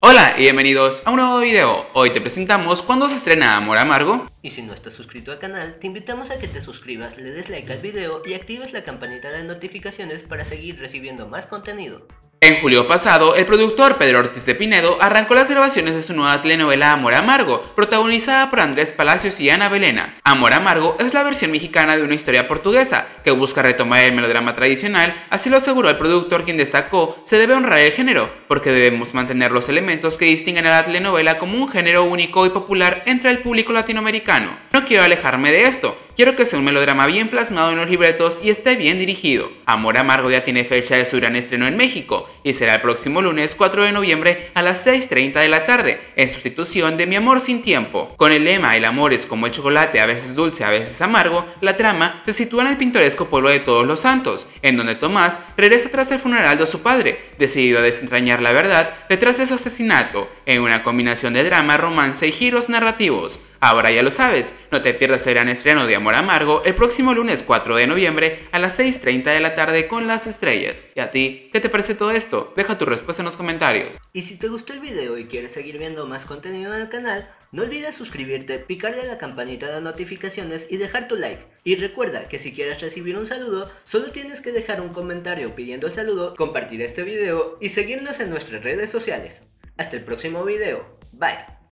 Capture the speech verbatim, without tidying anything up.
Hola y bienvenidos a un nuevo video. Hoy te presentamos cuándo se estrena Amor Amargo. Y si no estás suscrito al canal, te invitamos a que te suscribas, le des like al video y actives la campanita de notificaciones para seguir recibiendo más contenido. En julio pasado, el productor Pedro Ortiz de Pinedo arrancó las grabaciones de su nueva telenovela Amor Amargo, protagonizada por Andrés Palacios y Ana Belena. Amor Amargo es la versión mexicana de una historia portuguesa que busca retomar el melodrama tradicional, así lo aseguró el productor, quien destacó: se debe honrar el género, porque debemos mantener los elementos que distinguen a la telenovela como un género único y popular entre el público latinoamericano. No quiero alejarme de esto. Quiero que sea un melodrama bien plasmado en los libretos y esté bien dirigido. Amor Amargo ya tiene fecha de su gran estreno en México y será el próximo lunes cuatro de noviembre a las seis treinta de la tarde, en sustitución de Mi Amor Sin Tiempo. Con el lema "El amor es como el chocolate, a veces dulce, a veces amargo", la trama se sitúa en el pintoresco pueblo de Todos los Santos, en donde Tomás regresa tras el funeral de su padre, decidido a desentrañar la verdad detrás de su asesinato, en una combinación de drama, romance y giros narrativos. Ahora ya lo sabes, no te pierdas el gran estreno de Amor Amargo el próximo lunes cuatro de noviembre a las seis treinta de la tarde con las estrellas. ¿Y a ti? ¿Qué te parece todo esto? Deja tu respuesta en los comentarios. Y si te gustó el video y quieres seguir viendo más contenido en el canal, no olvides suscribirte, picarle a la campanita de notificaciones y dejar tu like. Y recuerda que si quieres recibir un saludo, solo tienes que dejar un comentario pidiendo el saludo, compartir este video y seguirnos en nuestras redes sociales. Hasta el próximo video. Bye.